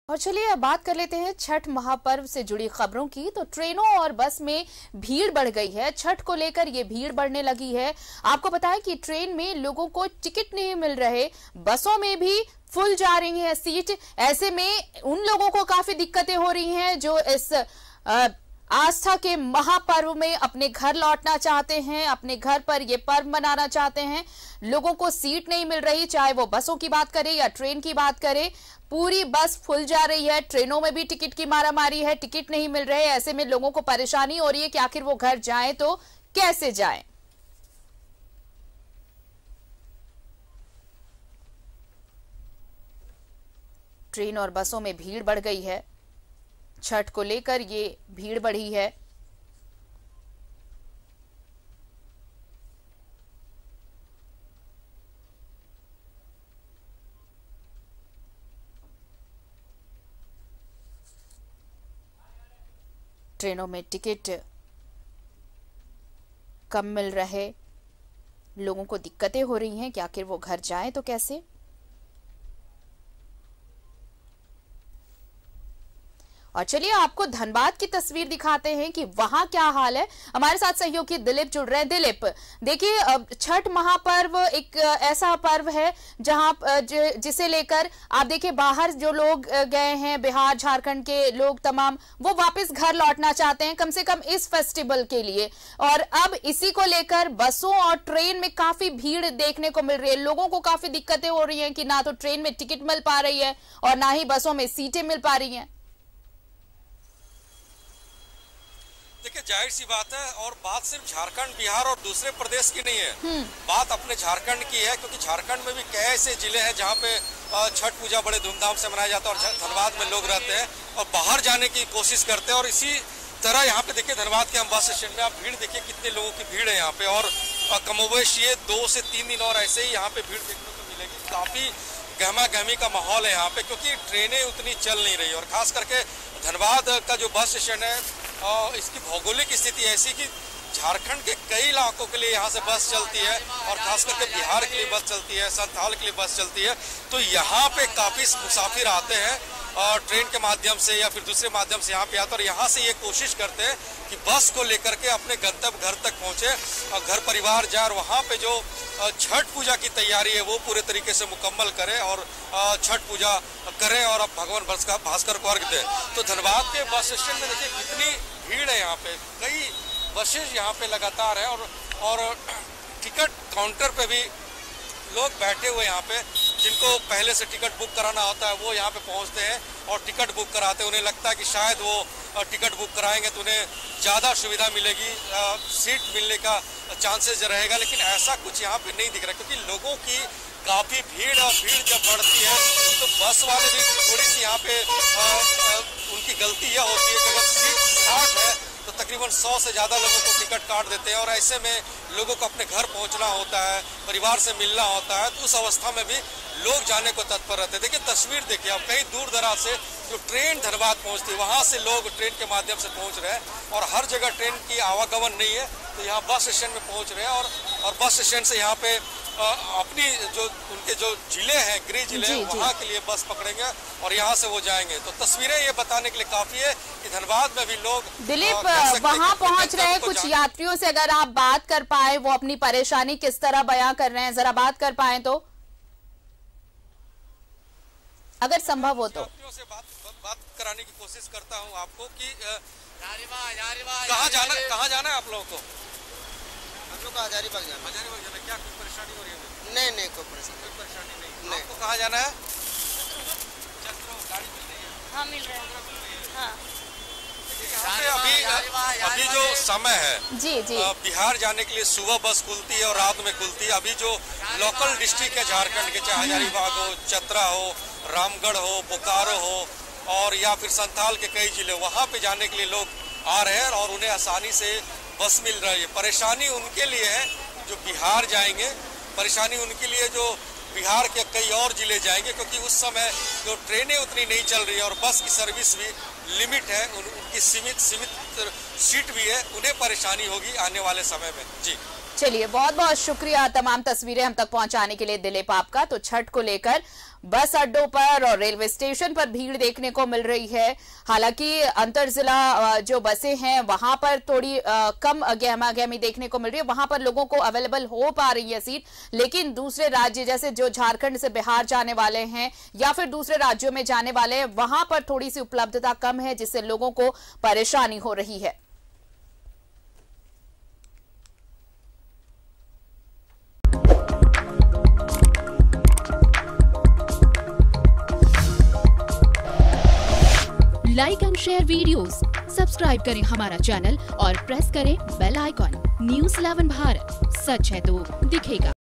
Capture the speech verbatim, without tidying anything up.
और चलिए अब बात कर लेते हैं छठ महापर्व से जुड़ी खबरों की। तो ट्रेनों और बस में भीड़ बढ़ गई है। छठ को लेकर ये भीड़ बढ़ने लगी है। आपको बताएं कि ट्रेन में लोगों को टिकट नहीं मिल रहे, बसों में भी फुल जा रही है सीट। ऐसे में उन लोगों को काफी दिक्कतें हो रही हैं जो इस आ, आस्था के महापर्व में अपने घर लौटना चाहते हैं, अपने घर पर ये पर्व मनाना चाहते हैं। लोगों को सीट नहीं मिल रही, चाहे वो बसों की बात करें या ट्रेन की बात करें। पूरी बस फुल जा रही है, ट्रेनों में भी टिकट की मारामारी है, टिकट नहीं मिल रहे। ऐसे में लोगों को परेशानी हो रही है कि आखिर वो घर जाएं तो कैसे जाएं। ट्रेन और बसों में भीड़ बढ़ गई है। छठ को लेकर ये भीड़ बढ़ी है। ट्रेनों में टिकट कम मिल रहे, लोगों को दिक्कतें हो रही हैं कि आखिर वो घर जाएं तो कैसे। और चलिए आपको धनबाद की तस्वीर दिखाते हैं कि वहां क्या हाल है। हमारे साथ सहयोगी दिलीप जुड़ रहे हैं। दिलीप, देखिए छठ महापर्व एक ऐसा पर्व है जहां जिसे लेकर आप देखिए बाहर जो लोग गए हैं, बिहार झारखंड के लोग तमाम, वो वापस घर लौटना चाहते हैं कम से कम इस फेस्टिवल के लिए। और अब इसी को लेकर बसों और ट्रेन में काफी भीड़ देखने को मिल रही है। लोगों को काफी दिक्कतें हो रही है कि ना तो ट्रेन में टिकट मिल पा रही है और ना ही बसों में सीटें मिल पा रही है। देखिए जाहिर सी बात है, और बात सिर्फ झारखंड, बिहार और दूसरे प्रदेश की नहीं है, बात अपने झारखंड की है। क्योंकि झारखंड में भी कई ऐसे जिले हैं जहाँ पे छठ पूजा बड़े धूमधाम से मनाया जाता है और धनबाद में लोग रहते हैं और बाहर जाने की कोशिश करते हैं। और इसी तरह यहाँ पे देखिए धनबाद के हम बस स्टैंड में आप भीड़ देखिए, कितने लोगों की भीड़ है यहाँ पे। और कमोबेश ये दो से तीन दिन और ऐसे ही यहाँ पे भीड़ देखने को मिलेगी। काफी गहमा गहमी का माहौल है यहाँ पे, क्योंकि ट्रेनें उतनी चल नहीं रही। और खास करके धनबाद का जो बस स्टैंड है, और इसकी भौगोलिक स्थिति ऐसी कि झारखंड के कई इलाकों के लिए यहाँ से बस चलती है और खास करके बिहार के लिए बस चलती है, संथाल के लिए बस चलती है। तो यहाँ पे काफी मुसाफिर आते हैं और ट्रेन के माध्यम से या फिर दूसरे माध्यम से यहाँ पे आते हैं और यहाँ से ये कोशिश करते हैं कि बस को लेकर के अपने गंतव्य घर तक पहुँचे और घर परिवार जाए और वहाँ पे जो छठ पूजा की तैयारी है वो पूरे तरीके से मुकम्मल करें और छठ पूजा करें और अब भगवान भास्कर को अर्घ दें। तो धनबाद के बस स्टैंड में देखिए कितनी भीड़ है यहाँ पे, कई बसेज यहाँ पे लगातार है और और टिकट काउंटर पे भी लोग बैठे हुए यहाँ पे, जिनको पहले से टिकट बुक कराना होता है वो यहाँ पे पहुँचते हैं और टिकट बुक कराते हैं। उन्हें लगता है कि शायद वो टिकट बुक कराएंगे तो उन्हें ज़्यादा सुविधा मिलेगी, सीट मिलने का चांसेस रहेगा, लेकिन ऐसा कुछ यहाँ पे नहीं दिख रहा। क्योंकि लोगों की काफ़ी भीड़ और भीड़ जब बढ़ती है तो बस वाले भी थोड़ी सी यहाँ पे आ, आ, उनकी गलती यह होती है कि अगर सीट साठ है तो तकरीबन सौ से ज़्यादा लोगों को टिकट काट देते हैं और ऐसे में लोगों को अपने घर पहुंचना होता है, परिवार से मिलना होता है। तो उस अवस्था में भी लोग जाने को तत्पर रहते हैं। देखिए तस्वीर देखिए, अब कहीं दूर दराज से जो ट्रेन धनबाद पहुंचती है वहाँ से लोग ट्रेन के माध्यम से पहुँच रहे हैं और हर जगह ट्रेन की आवागमन नहीं है तो यहाँ बस स्टैंड में पहुँच रहे हैं और, और बस स्टैंड से यहाँ पे अपनी जो उनके जो जिले हैं, गृह जिले हैं, वहाँ के लिए बस पकड़ेंगे और यहाँ से वो जाएंगे। तो तस्वीरें ये बताने के लिए काफी है कि धनबाद में भी लोग दिलीप वहाँ पहुँच रहे हैं। कुछ यात्रियों से अगर आप बात कर पाए, वो अपनी परेशानी किस तरह बयां कर रहे हैं, जरा बात कर पाए तो, अगर संभव हो तो। यात्रियों से बात बात कराने की कोशिश करता हूँ आपको कि कहाँ जाना कहाँ जाना है आप लोगों को? हम लोग को हजारीबाग जाना। हजारीबाग जाना, क्या कोई परेशानी हो रही है? नहीं नहीं कोई परेशानी कोई परेशानी नहीं, नहीं। आपको कहाँ जाना है? गाड़ी मिल रही है? हाँ मिल रहा है। हाँ। अभी अभी जो समय है जी जी बिहार जाने के लिए सुबह बस खुलती है और रात में खुलती है। अभी जो लोकल डिस्ट्रिक्ट है झारखंड के, चाहे हजारीबाग हो, चतरा हो, रामगढ़ हो, बोकारो हो और या फिर संथाल के कई जिले, वहाँ पे जाने के लिए लोग आ रहे हैं और उन्हें आसानी से बस मिल रही है। परेशानी उनके लिए है जो बिहार जाएंगे, परेशानी उनके लिए जो बिहार के कई और जिले जाएंगे, क्योंकि उस समय जो ट्रेनें उतनी नहीं चल रही है और बस की सर्विस भी लिमिट है, उन, उनकी सीमित सीमित सीट भी है, उन्हें परेशानी होगी आने वाले समय में। जी चलिए, बहुत बहुत शुक्रिया तमाम तस्वीरें हम तक पहुंचाने के लिए दिलीप आपका। तो छठ को लेकर बस अड्डों पर और रेलवे स्टेशन पर भीड़ देखने को मिल रही है। हालांकि अंतर जिला जो बसें हैं वहां पर थोड़ी आ, कम गहमा गहमी देखने को मिल रही है, वहां पर लोगों को अवेलेबल हो पा रही है सीट। लेकिन दूसरे राज्य जैसे जो झारखंड से बिहार जाने वाले हैं या फिर दूसरे राज्यों में जाने वाले हैं, वहां पर थोड़ी सी उपलब्धता कम है, जिससे लोगों को परेशानी हो रही है। Like and share videos, subscribe करें हमारा चैनल और प्रेस करें bell icon. News eleven Bharat, सच है तो दिखेगा।